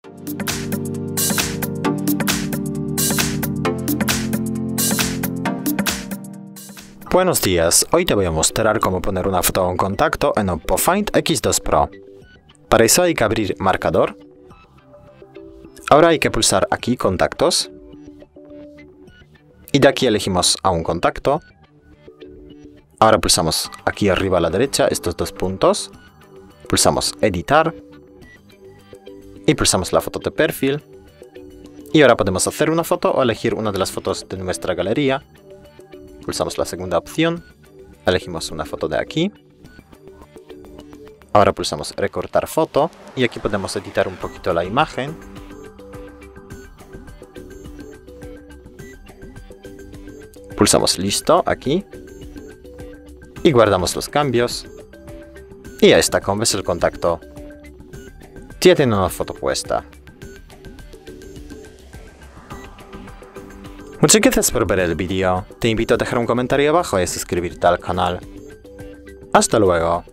Buenos días, hoy te voy a mostrar cómo poner una foto a un contacto en Oppo Find X2 Pro. Para eso hay que abrir marcador. Ahora hay que pulsar aquí contactos. Y de aquí elegimos a un contacto. Ahora pulsamos aquí arriba a la derecha estos dos puntos. Pulsamos editar. Y pulsamos la foto de perfil. Y ahora podemos hacer una foto o elegir una de las fotos de nuestra galería. Pulsamos la segunda opción. Elegimos una foto de aquí. Ahora pulsamos recortar foto. Y aquí podemos editar un poquito la imagen. Pulsamos listo aquí. Y guardamos los cambios. Y ya está, como ves el contacto ya tiene una foto puesta. Muchas gracias por ver el vídeo. Te invito a dejar un comentario abajo y a suscribirte al canal. Hasta luego.